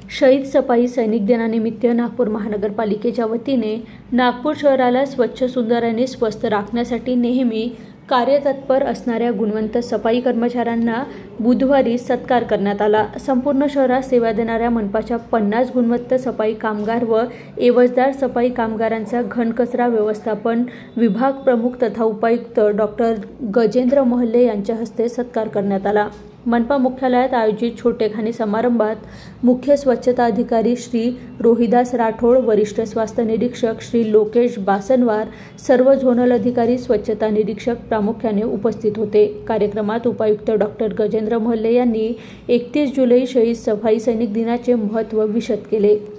शहीद सफाई सैनिक दिनानिमित्त नागपूर महानगरपालिकेच्या वतीने नागपूर शहराला स्वच्छ, सुंदर आणि स्वस्थ राखण्यासाठी नेहमी कार्यतत्पर असणाऱ्या गुणवंत सफाई कर्मचाऱ्यांना बुधवारी सत्कार करण्यात आला। संपूर्ण शहरात सेवा देणाऱ्या मनपाच्या 50 गुणवंत सफाई कामगार व एवजदार सफाई कामगारांचा घनकचरा व्यवस्थापन विभाग प्रमुख तथा उपायुक्त डॉक्टर गजेंद्र मोहल्ले यांच्या हस्ते सत्कार करण्यात आला। मनपा मुख्यालयात आयोजित छोटेखानी समारंभात मुख्य स्वच्छता अधिकारी श्री रोहिदास राठोड, वरिष्ठ स्वास्थ्य निरीक्षक श्री लोकेश बासनवार, सर्व झोनल अधिकारी, स्वच्छता निरीक्षक प्रामुख्याने उपस्थित होते। कार्यक्रमात उपायुक्त डॉक्टर गजेंद्र मोहल्ले यांनी 31 जुलै शहीद सफाई सैनिक दिनाचे महत्त्व विशद केले।